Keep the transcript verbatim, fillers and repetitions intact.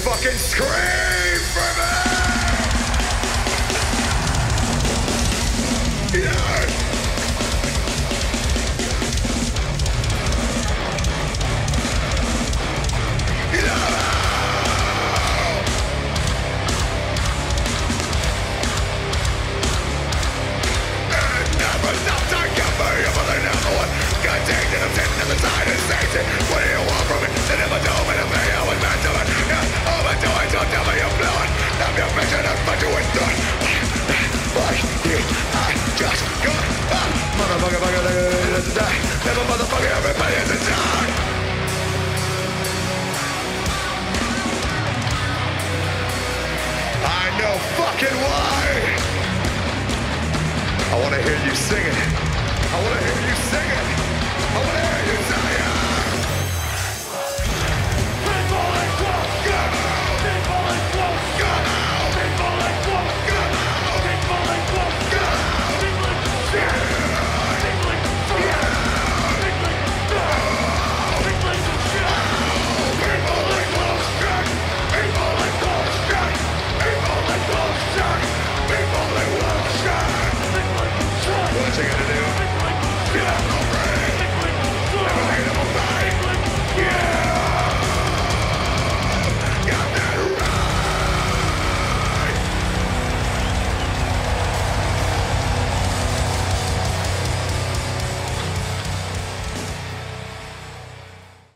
fucking scream for me! Yeah! What do you want from me? They never told me to be. I was meant to be. Yeah, overdoing, so tell me you're blowing. I'm your mission, that's what you were doing. Fuck you, I just got up. Motherfucker, fucker, they're to die. Never motherfucker, everybody has to die. I know fucking why. I wanna hear you sing it. I wanna hear you sing it.